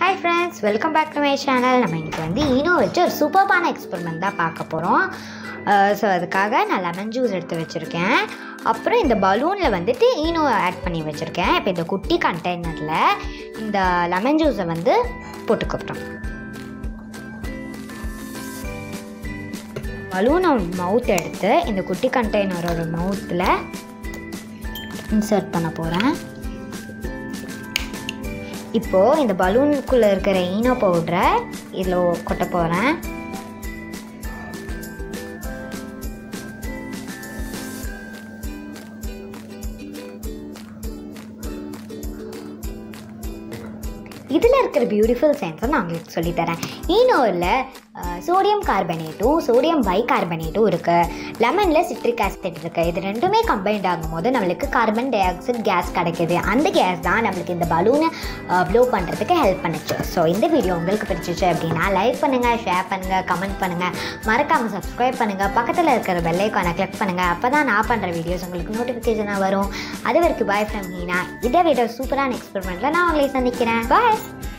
Hi friends, welcome back to my channel. நம்ம இன்னைக்கு வந்து ENO வச்சு ஒரு சூப்பர்பான எக்ஸ்பெரிமெண்ட் தான் பார்க்க போகிறோம். ஸோ அதுக்காக நான் லெமன் ஜூஸ் எடுத்து வச்சுருக்கேன். அப்புறம் இந்த பலூனில் வந்துட்டு ENO ஆட் பண்ணி வச்சுருக்கேன். இப்போ இந்த குட்டி கண்டெய்னரில் இந்த லெமன் ஜூஸை வந்து போட்டுக்கப்புறோம். பலூனை மவுத் எடுத்து இந்த குட்டி கண்டெய்னரோட மவுத்தில் இன்சர்ட் பண்ண போகிறேன். இப்போது இந்த பலூனுக்குள்ளே இருக்கிற ENO பவுடரை இதில் கொட்ட போகிறேன். இதில் இருக்கிற பியூட்டிஃபுல் சயின்ஸை நான் உங்களுக்கு சொல்லித்தரேன். ENOவில் சோடியம் கார்பனேட்டும் சோடியம் பைகார்பனேட்டும் இருக்குது. லெமனில் சிட்ரிக் ஆசிட் இருக்குது. இது ரெண்டுமே கம்பைண்ட் ஆகும்போது நம்மளுக்கு carbon-di-oxide கேஸ் கிடைக்கிது. அந்த கேஸ் தான் நம்மளுக்கு இந்த பலூனை ப்ளோ பண்ணுறதுக்கு ஹெல்ப் பண்ணுச்சு. ஸோ இந்த வீடியோ உங்களுக்கு பிடிச்சிச்சு அப்படின்னா லைக் பண்ணுங்கள், ஷேர் பண்ணுங்கள், கமெண்ட் பண்ணுங்கள், மறக்காமல் சப்ஸ்கிரைப் பண்ணுங்கள், பக்கத்தில் இருக்கிற பெல் ஐகானை கிளிக் பண்ணுங்கள். அப்போ தான் நான் பண்ணுற வீடியோஸ் உங்களுக்கு நோட்டிஃபிகேஷனாக வரும். அது வரைக்கும் பாய் ஃப்ரம் மீனா. இதை விட சூப்பரான எக்ஸ்பெரிமெண்ட்டில் நான் உங்களை சந்திக்கிறேன். பாய்.